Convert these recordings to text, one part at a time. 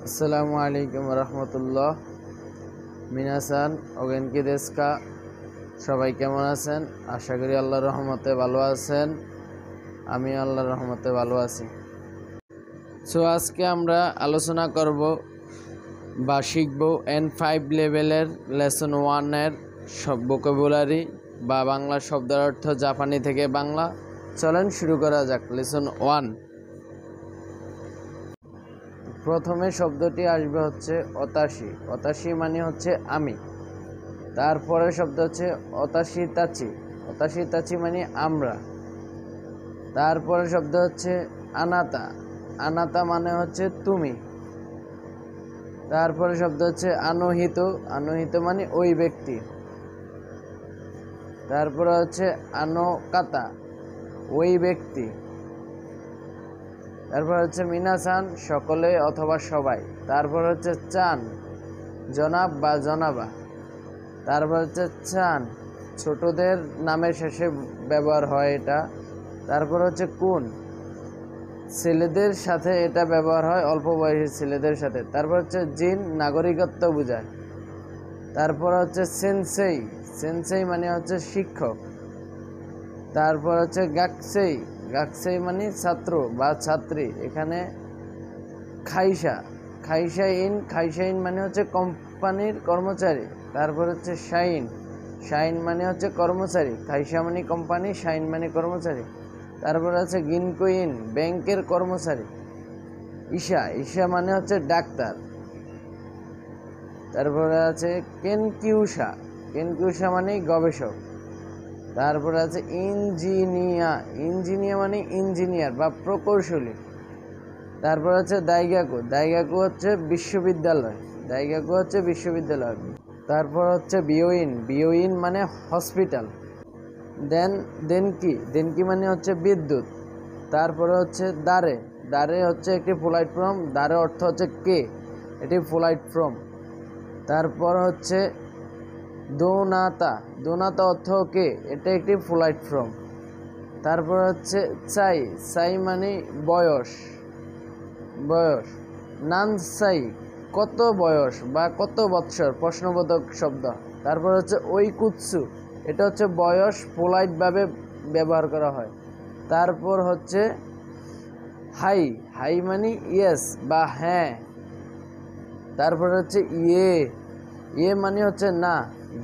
আসসালামু আলাইকুম রহমতুল্লাহ। মিনাসান ওগেনকি দেশকা, সবাই কেমন আছেন? আশা করি আল্লাহর রহমতে ভালো আছেন। আমি আল্লাহর রহমতে ভালো আছি। সো আজকে আমরা আলোচনা করব বা শিখব N5 লেভেলের লেসন 1-এর সব ভোকাবুলারি বা বাংলা শব্দের অর্থ জাপানি থেকে বাংলা। চলেন শুরু করা যাক। লেসন 1। প্রথমে শব্দটি আসবে হচ্ছে অতাশি। অতাশি মানে হচ্ছে আমি। তারপরে শব্দ হচ্ছে অতাশি তাচি। অতাশি তাচি মানে আমরা। তারপরে শব্দ হচ্ছে আনাতা। আনাতা মানে হচ্ছে তুমি। তারপরে শব্দ হচ্ছে আনোহিত। আনোহিত মানে ওই ব্যক্তি। তারপরে হচ্ছে আনোকাতা, ওই ব্যক্তি। তারপর হচ্ছে মিনাসান, সকলে অথবা সবাই। তারপর হচ্ছে চান, জনাব বা জনাবা। তারপর হচ্ছে চান, ছোটদের নামের শেষে ব্যবহার হয় এটা। তারপর হচ্ছে কোন, ছেলেদের সাথে এটা ব্যবহার হয়, অল্প বয়সী ছেলেদের সাথে। তারপর হচ্ছে জিন, নাগরিকত্ব বোঝায়। তারপর হচ্ছে সেনসেই। সেনসেই মানে হচ্ছে শিক্ষক। তারপর হচ্ছে গাকসেই। গাকসেই মানে ছাত্র বা ছাত্রী। এখানে খাইসা। খাইসাইন। খাইসাইন মানে হচ্ছে কোম্পানির কর্মচারী। তারপর হচ্ছে শাইন। শাইন মানে হচ্ছে কর্মচারী। খাইসা মানে কোম্পানি, শাইন মানে কর্মচারী। তারপর আছে গিনকুইন, ব্যাংকের কর্মচারী। ঈশা। ঈশা মানে হচ্ছে ডাক্তার। তারপরে আছে কেনকিউসা। কেনকিউসা মানে গবেষক। তারপরে আছে ইঞ্জিনিয়া। ইঞ্জিনিয়া মানে ইঞ্জিনিয়ার বা প্রকৌশলী। তারপর হচ্ছে দাইগাকু। দাইগাকু হচ্ছে বিশ্ববিদ্যালয়। দাইগাকু হচ্ছে বিশ্ববিদ্যালয়। তারপর হচ্ছে বিওইন। বিওইন মানে হসপিটাল। দেনকি। দেনকি মানে হচ্ছে বিদ্যুৎ। তারপরে হচ্ছে দারে। দারে হচ্ছে একটি পোলাইট ফর্ম। দারে অর্থ হচ্ছে কে, এটি পোলাইট ফর্ম। তারপর হচ্ছে দোনাতা। দোনাতা অর্থ কে, এটা একটি পোলাইট ফর্ম। তারপর হচ্ছে চাই। চাই মানে বয়স। বয়স। নানসাই, কত বয়স বা কত বৎসর, প্রশ্নবোধক শব্দ। তারপর হচ্ছে ওইকুৎসু, এটা হচ্ছে বয়স, পোলাইটভাবে ব্যবহার করা হয়। তারপর হচ্ছে হাই। হাই মানে ইয়েস বা হ্যাঁ। তারপর হচ্ছে ইয়ে। ইয়ে মানে হচ্ছে না,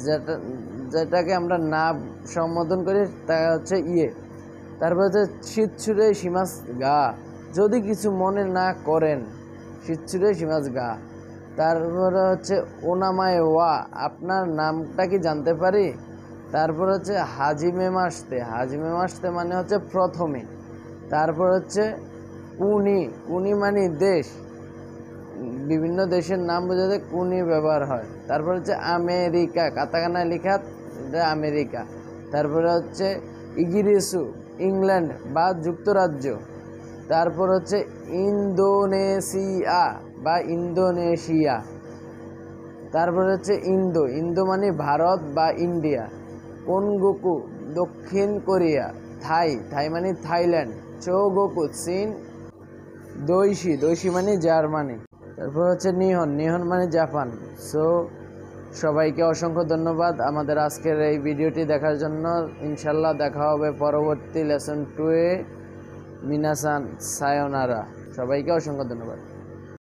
যেটাকে আমরা না সম্বোধন করি তা হচ্ছে ইয়ে। তারপর হচ্ছে শীতছুড়ে সীমাস গা, যদি কিছু মনে না করেন, শীতছুড়ে সীমাস গা। তারপরে হচ্ছে ওনামায় ওয়া, আপনার নামটা কি জানতে পারি? তারপর হচ্ছে হাজিমে মাসতে। হাজিমে মাসতে মানে হচ্ছে প্রথমে। তারপর হচ্ছে কুনি। কুনি মানে দেশ, বিভিন্ন দেশের নাম বোঝাতে কুনি ব্যবহার হয়। তারপর হচ্ছে আমেরিকা, কাতাকানায় লেখা, এটা আমেরিকা। তারপরে হচ্ছে ইগিরিসু, ইংল্যান্ড বা যুক্তরাজ্য। তারপর হচ্ছে ইন্দোনেশিয়া বা ইন্দোনেশিয়া। তারপর হচ্ছে ইন্দো। ইন্দো মানে ভারত বা ইন্ডিয়া। কোনগোকু, দক্ষিণ কোরিয়া। থাই। থাই মানে থাইল্যান্ড। চৌগোকু, চীন। দৈশি। দৈশি মানে জার্মানি। তারপর হচ্ছে নিহন। নিহন মানে জাপান। সো সবাইকে অসংখ্য ধন্যবাদ আমাদের আজকের এই ভিডিওটি দেখার জন্য। ইনশাল্লাহ দেখা হবে পরবর্তী লেসন 2-এ। মিনাসান সায়োনারা। সবাইকে অসংখ্য ধন্যবাদ।